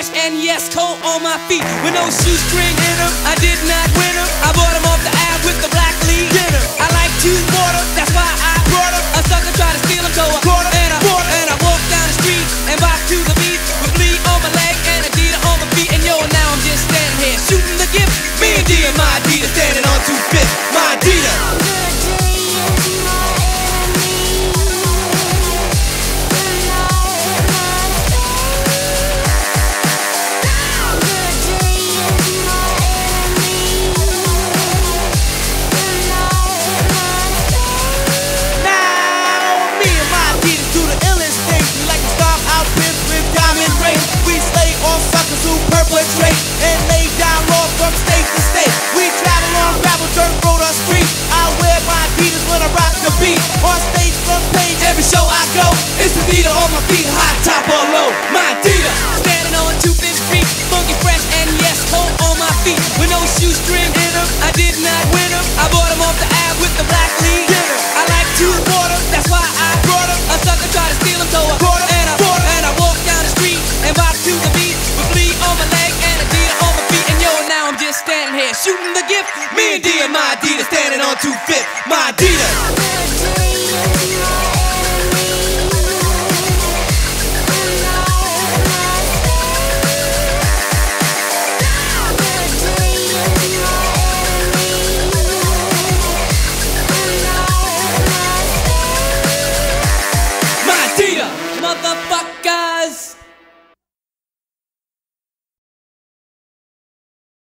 fresh and yes, cold on my feet. With no shoestring in them, I did not win them. I bought them off the ad with the black lead. I like to water, that's why I brought them. A sucker tried to steal them, so I caught them. And I walked down the street and bop to the beat with bleed on my leg and Adidas on my feet. And yo, now I'm just standing here shooting the gift. Me and D and my Adidas standing on 2/5. My Adidas. And lay down law from state to state. We travel on gravel, dirt road or street. I wear my Adidas when I rock the beat. On stage, front page, every show I go. It's Adidas on my feet, high top or low. My Adidas. Standing on 2/5 Street, funky fresh and yes, cold on my feet. With no shoestring in them, I did not win them. I bought them off the ad with the black lead. I like to water, that's why I brought them. A sucker tried to steal them, so I caught them. And I walked down the street and bop to the beat with bleed on my leg and Adidas on my feet. And yo, now I'm just standing here shooting the gift. Me and D and my Adidas standing on 2/5. My Adidas.